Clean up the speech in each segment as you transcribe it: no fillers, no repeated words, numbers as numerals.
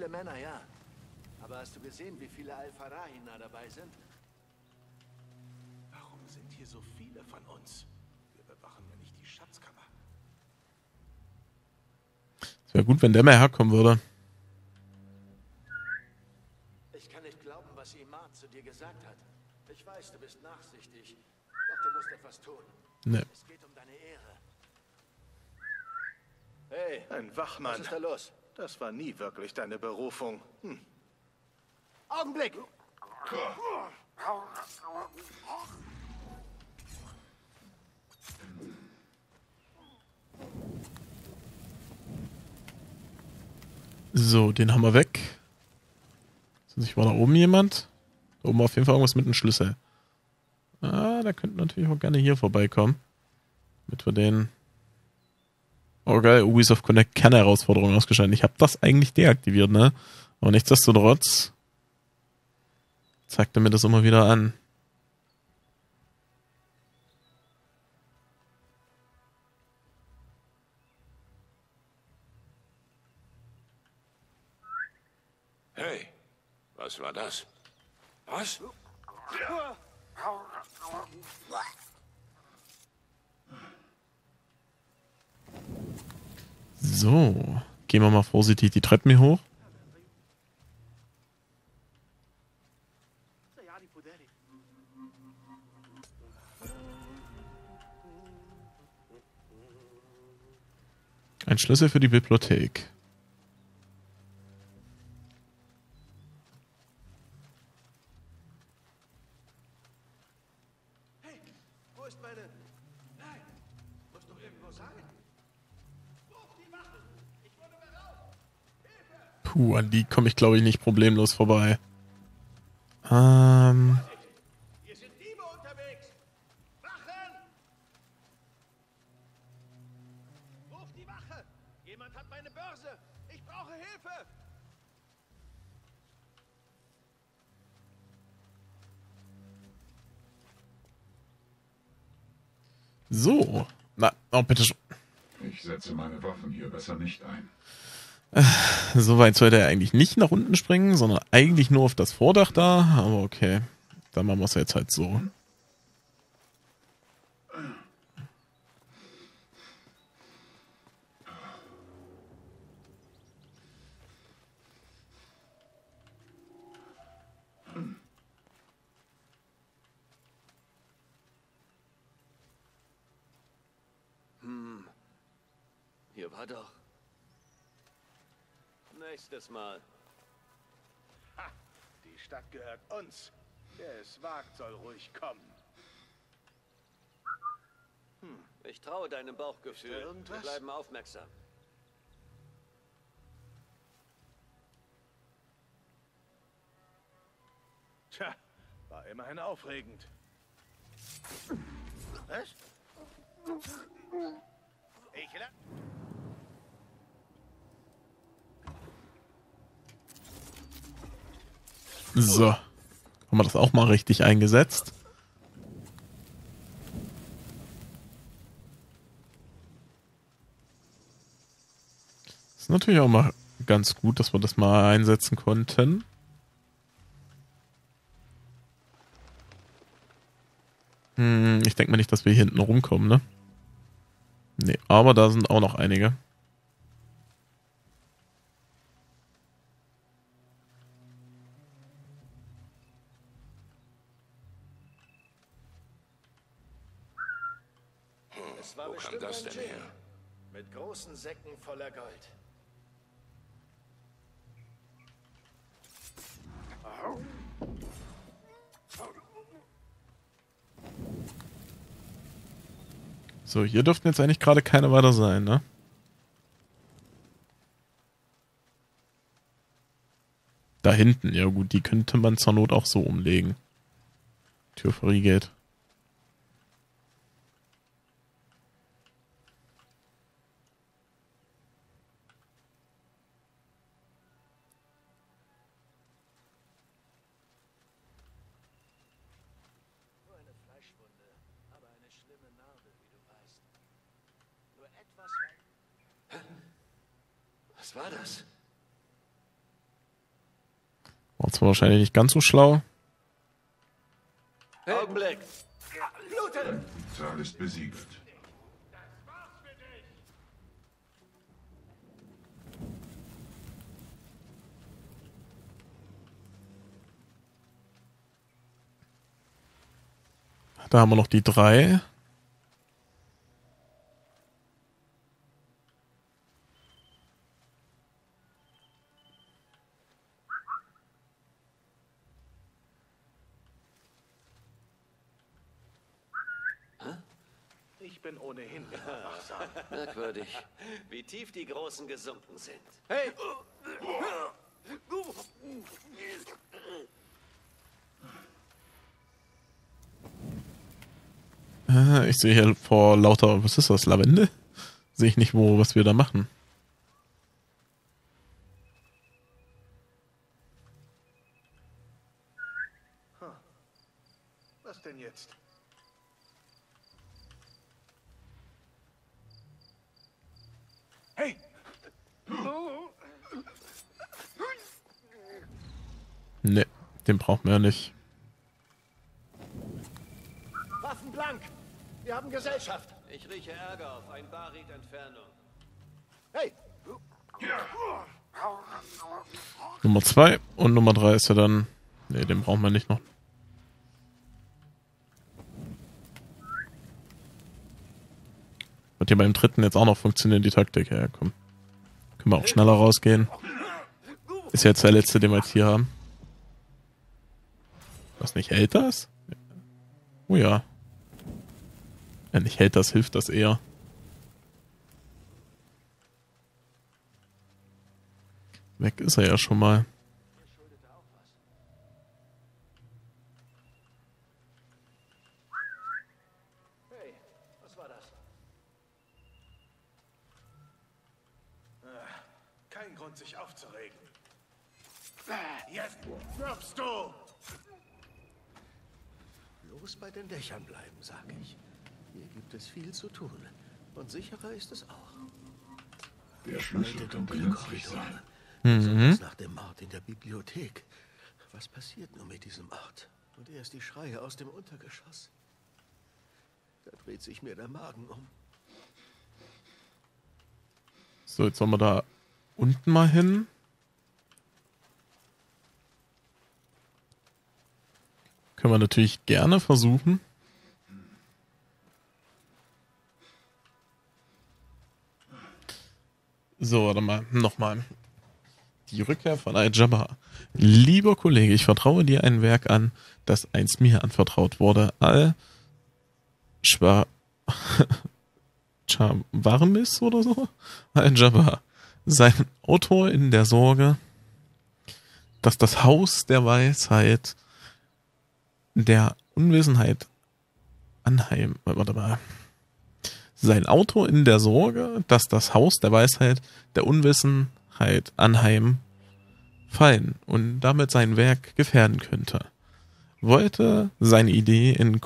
Viele Männer, ja. Aber hast du gesehen, wie viele Al-Farahina dabei sind? Warum sind hier so viele von uns? Wir bewachen ja nicht die Schatzkammer. Es wäre gut, wenn der mal herkommen würde. Ich kann nicht glauben, was Imad zu dir gesagt hat. Ich weiß, du bist nachsichtig. Doch du musst etwas tun. Ne. Es geht um deine Ehre. Hey, Ein Wachmann. was ist da los? Das war nie wirklich deine Berufung. Augenblick! So, den haben wir weg. Sonst war da oben jemand. Da oben war auf jeden Fall irgendwas mit einem Schlüssel. Ah, der könnte natürlich auch gerne hier vorbeikommen. Damit wir den... Oh geil, Ubisoft Connect Kernherausforderung ausgeschaltet. Ich habe das eigentlich deaktiviert, ne? Aber nichtsdestotrotz zeigt er mir das immer wieder an. Hey, was war das? Was? So, gehen wir mal vorsichtig die Treppen hier hoch. Ein Schlüssel für die Bibliothek. Hey, wo ist meine... Nein, muss doch irgendwo sein. Ruf die Wachen! Ich wurde beraubt! Hilfe! Puh, an die komme ich glaube ich nicht problemlos vorbei. Hier sind Diebe unterwegs! Wachen! Ruf die Wache! Jemand hat meine Börse! Ich brauche Hilfe! So. Na, oh bitte schon. Ich setze meine Waffen hier besser nicht ein. So weit sollte er eigentlich nicht nach unten springen, sondern eigentlich nur auf das Vordach da. Aber okay, dann machen wir es jetzt halt so. Hier war doch... Nächstes Mal. Ha! Die Stadt gehört uns. Wer es wagt, soll ruhig kommen. Ich traue deinem Bauchgefühl. Ist da irgendwas? Wir bleiben aufmerksam. Tja, war immerhin aufregend. Was? Ich la... So. Haben wir das auch mal richtig eingesetzt. Ist natürlich auch mal ganz gut, dass wir das mal einsetzen konnten. Ich denke mal nicht, dass wir hier hinten rumkommen, ne? Nee, aber da sind auch noch einige. Es war Wo kam bestimmt das ein denn Djinn. her? Mit großen Säcken voller Gold. So, hier dürften jetzt eigentlich gerade keine weiter sein, ne? Da hinten, ja gut, die könnte man zur Not auch so umlegen. Tür verriegelt. Nur eine Fleischwunde, aber eine schlimme Narbe, wie du weißt. Nur etwas... Was war das? zwar wahrscheinlich nicht ganz so schlau. Augenblick. Blute! Die Zahl ist besiegelt. Da haben wir noch die 3. Ich bin ohnehin immer wachsam. Merkwürdig, wie tief die Großen gesunken sind. Hey! Ich sehe hier vor lauter, was ist das, Lavende? Sehe ich nicht, was wir da machen. Was denn jetzt? Hey! Ne, den brauchen wir ja nicht. Waffen blank! Wir haben Gesellschaft! Ich rieche Ärger auf ein Barit Entfernung. Hey! Nummer 2 und Nummer 3 ist ja dann... Ne, den brauchen wir nicht noch. Wird hier beim 3. jetzt auch noch funktionieren, die Taktik. Ja, komm. Können wir auch schneller rausgehen. Ist ja jetzt der letzte, den wir jetzt hier haben. Was nicht, hält das? Oh ja. Ja, nicht hält das, hilft das eher. Weg ist er ja schon mal. Hey, was war das? Kein Grund, sich aufzuregen. Jetzt stirbst du! Bloß bei den Dächern bleiben, sag ich. Hier gibt es viel zu tun. Und sicherer ist es auch. Der Schlüssel könnte nützlich sein. Besonders nach dem Mord in der Bibliothek. Was passiert nur mit diesem Ort? Und erst die Schreie aus dem Untergeschoss. Da dreht sich mir der Magen um. So, jetzt sollen wir da unten mal hin. Können wir natürlich gerne versuchen. So, warte mal. Nochmal. Die Rückkehr von Al-Jabbar. Lieber Kollege, ich vertraue dir ein Werk an, das einst mir anvertraut wurde. Al-Chawarmis oder so? Al-Jabbar. Sein Autor in der Sorge, dass das Haus der Weisheit der Unwissenheit warte mal. Sein Autor in der Sorge, dass das Haus der Weisheit der Unwissenheit anheim fallen und damit sein Werk gefährden könnte, wollte seine Idee in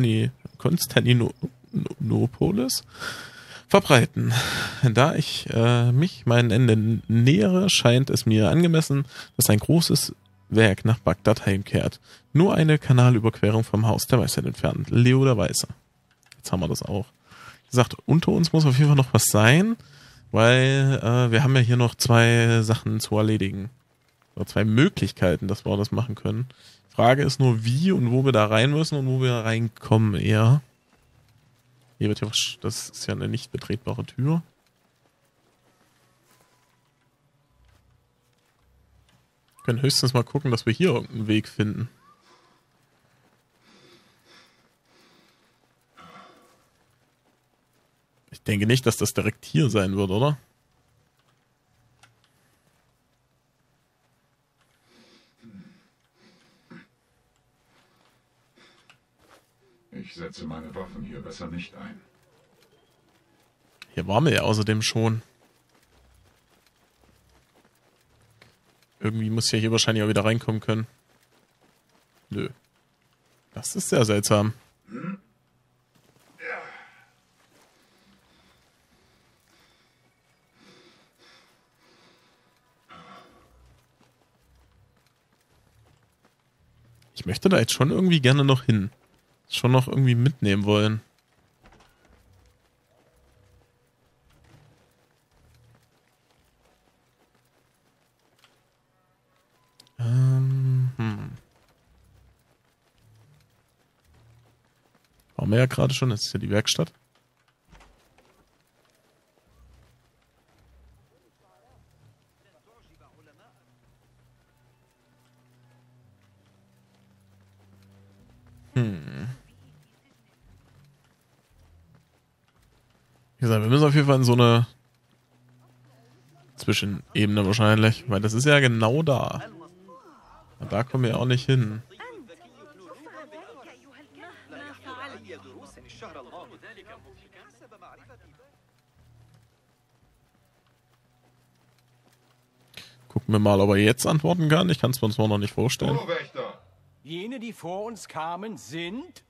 Konstantinopolis verbreiten. Da ich mich meinem Ende nähere, scheint es mir angemessen, dass ein großes Werk nach Bagdad heimkehrt. Nur eine Kanalüberquerung vom Haus der Weisheit entfernt. Leo der Weiße. Jetzt haben wir das auch. Wie gesagt, unter uns muss auf jeden Fall noch was sein, weil wir haben ja hier noch 2 Sachen zu erledigen. Oder 2 Möglichkeiten, dass wir das machen können. Frage ist nur, wie und wo wir da rein müssen und wo wir reinkommen eher. Hier wird ja, das ist ja eine nicht betretbare Tür. Wir können höchstens mal gucken, dass wir hier irgendeinen Weg finden. Ich denke nicht, dass das direkt hier sein wird, oder? Ich setze meine Waffen hier besser nicht ein. Hier waren wir ja außerdem schon. Irgendwie muss ich ja hier wahrscheinlich auch wieder reinkommen können. Nö. Das ist sehr seltsam. Ich möchte da jetzt schon irgendwie gerne noch hin. Schon noch irgendwie mitnehmen wollen. Waren wir ja gerade schon, das ist ja die Werkstatt. Wie gesagt, wir müssen auf jeden Fall in so eine Zwischenebene wahrscheinlich, weil das ist ja genau da. Und da kommen wir auch nicht hin. Gucken wir mal, ob er jetzt antworten kann. Ich kann es mir zwar noch nicht vorstellen. Torwächter! Jene, die vor uns kamen, sind?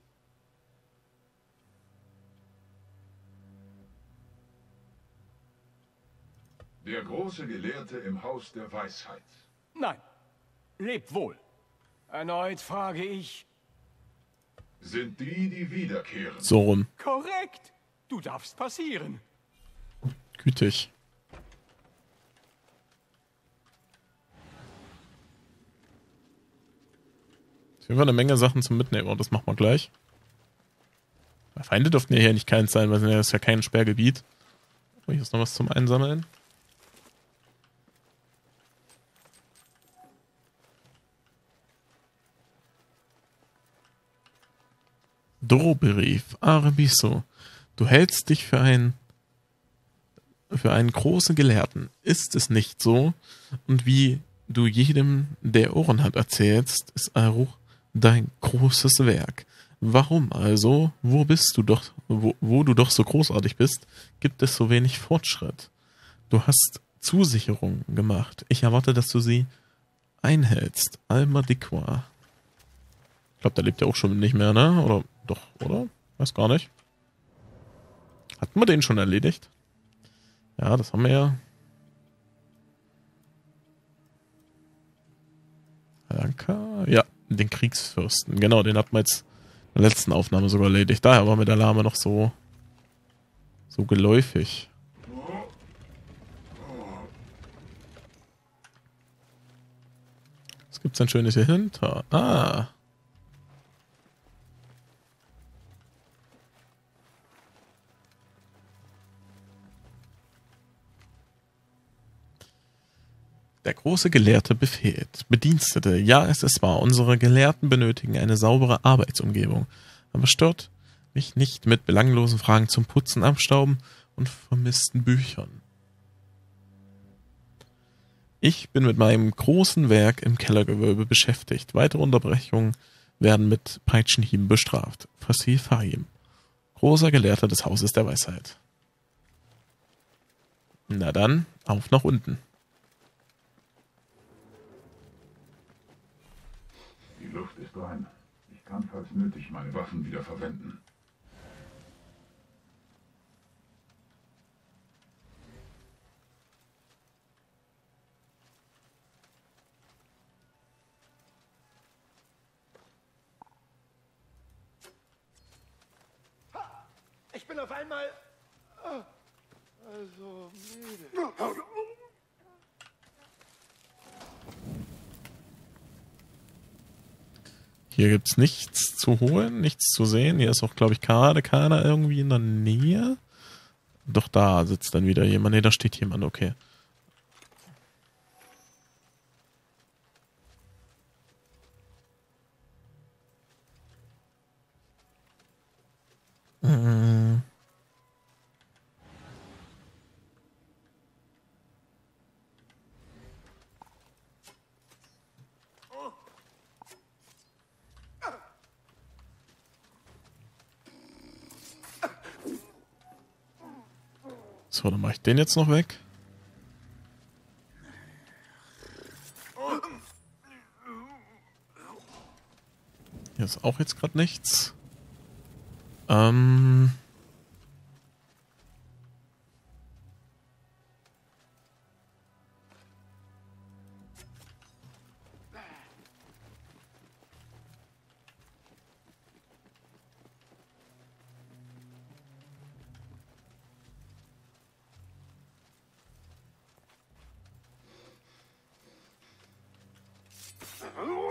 Der große Gelehrte im Haus der Weisheit. Nein. Lebt wohl. Erneut frage ich. Sind die wiederkehren? So rum. Korrekt. Du darfst passieren. Gütig. Auf jeden Fall eine Menge Sachen zum Mitnehmen. Und das machen wir gleich. Feinde dürften ja hier nicht keins sein, weil das ist ja kein Sperrgebiet. Oh, hier ist noch was zum Einsammeln. Drohbrief, Arabiso. Du hältst dich für einen großen Gelehrten. Ist es nicht so? Und wie du jedem, der Ohren hat, erzählst, ist Aruch dein großes Werk. Warum also, wo du doch so großartig bist, gibt es so wenig Fortschritt? Du hast Zusicherungen gemacht. Ich erwarte, dass du sie einhältst. Al-Madikwa. Ich glaube, der lebt ja auch schon nicht mehr, ne? Oder doch, oder? Weiß gar nicht. Hatten wir den schon erledigt? Ja, das haben wir ja. Ja, den Kriegsfürsten. Genau, den hatten wir jetzt in der letzten Aufnahme sogar erledigt. Daher war mir der Name noch so geläufig. Was gibt's denn Schönes hier hinter? Ah. Der große Gelehrte befehlt. Bedienstete, ja, es ist wahr, unsere Gelehrten benötigen eine saubere Arbeitsumgebung. Aber stört mich nicht mit belanglosen Fragen zum Putzen, Abstauben und vermissten Büchern. Ich bin mit meinem großen Werk im Kellergewölbe beschäftigt. Weitere Unterbrechungen werden mit Peitschenhieben bestraft. Fasil Fahim. Großer Gelehrter des Hauses der Weisheit. Na dann, auf nach unten. Die Luft ist rein. Ich kann, falls nötig, meine Waffen wieder verwenden. Ich bin auf einmal... also müde. Hier gibt's nichts zu holen, nichts zu sehen. Hier ist auch, glaube ich, gerade keiner irgendwie in der Nähe. Doch da sitzt dann wieder jemand. Ne, da steht jemand, okay. So, dann mache ich den jetzt noch weg. Hier ist auch jetzt gerade nichts.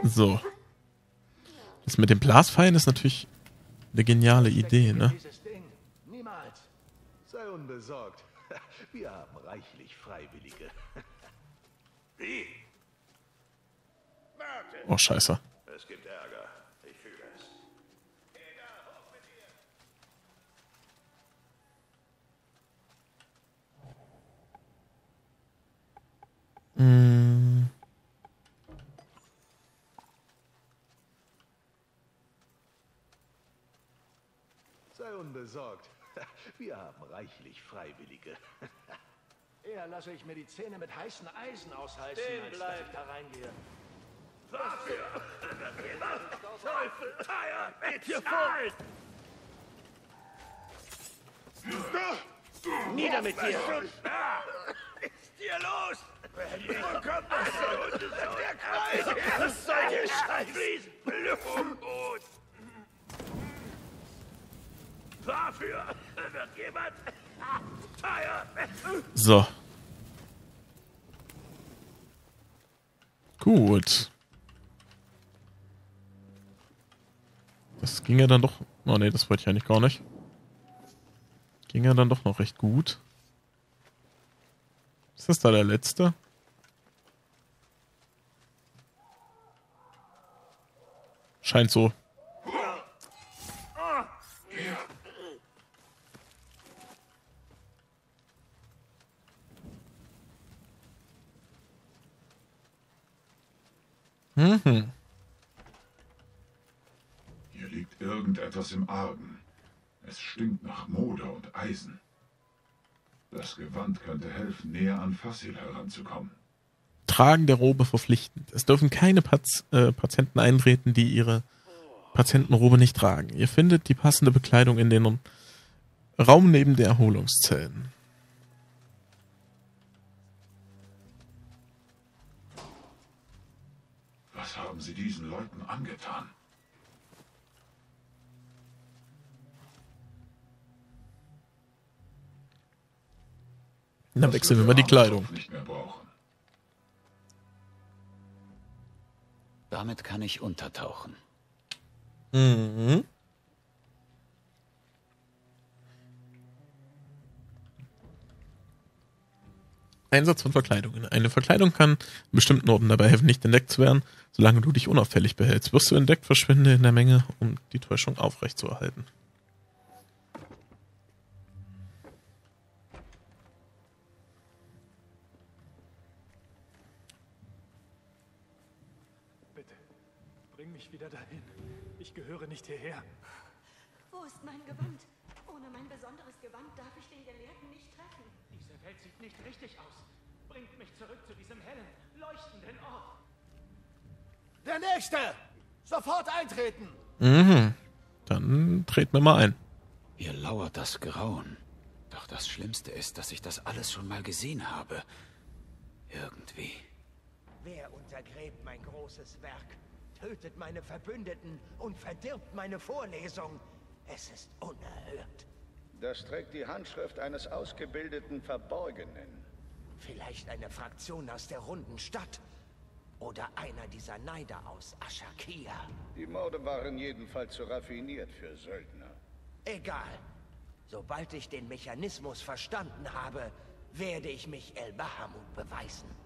So. Das mit dem Blaspfeilen ist natürlich eine geniale Idee, ne? Dieses Ding. Niemals. Sei unbesorgt. Wir haben reichlich Freiwillige. Wie? Warte. Oh, scheiße. Es gibt Ärger. Ich fühle es. Mm. Sei unbesorgt. Wir haben reichlich Freiwillige. Eher lasse ich mir die Zähne mit heißen Eisen ausreißen, als dass ich da reingehe. Dafür! Teufel! Feier! Bezahlt! Nieder mit dir! Was ist hier los? Wo kommt das so? Der Kreis! Was soll der Scheiß? Fließt Blut! Dafür wird jemand Feier! So. Gut. Das ging ja dann doch... Oh ne, das wollte ich eigentlich gar nicht. Ging ja dann doch noch recht gut. Ist das da der letzte? Scheint so. Mhm. Hier liegt irgendetwas im Argen. Es stinkt nach Moder und Eisen. Das Gewand könnte helfen, näher an Fassil heranzukommen. Tragen der Robe verpflichtend. Es dürfen keine Patienten eintreten, die ihre Patientenrobe nicht tragen. Ihr findet die passende Bekleidung in den Raum neben der Erholungszellen. Was haben Sie diesen Leuten angetan? Dann wechseln wir mal die Kleidung. Nicht mehr brauchen. Damit kann ich untertauchen. Mhm. Einsatz von Verkleidungen. Eine Verkleidung kann in bestimmten Orten dabei helfen, nicht entdeckt zu werden. Solange du dich unauffällig behältst, wirst du entdeckt, verschwinde in der Menge, um die Täuschung aufrechtzuerhalten. Bitte, bring mich wieder dahin. Ich gehöre nicht hierher. Wo ist mein Gewand? Ohne mein besonderes Gewand darf ich den Gelehrten nicht treffen. Diese Welt sieht nicht richtig aus. Bringt mich zurück zu diesem hellen, leuchtenden Ort. Der Nächste! Sofort eintreten! Mhm. Dann treten wir mal ein. Hier lauert das Grauen. Doch das Schlimmste ist, dass ich das alles schon mal gesehen habe. Irgendwie. Wer untergräbt mein großes Werk, tötet meine Verbündeten und verdirbt meine Vorlesung? Es ist unerhört. Das trägt die Handschrift eines ausgebildeten Verborgenen. Vielleicht eine Fraktion aus der runden Stadt. Oder einer dieser Neider aus Ashakia. Die Morde waren jedenfalls zu raffiniert für Söldner. Egal. Sobald ich den Mechanismus verstanden habe, werde ich mich El Bahamut beweisen.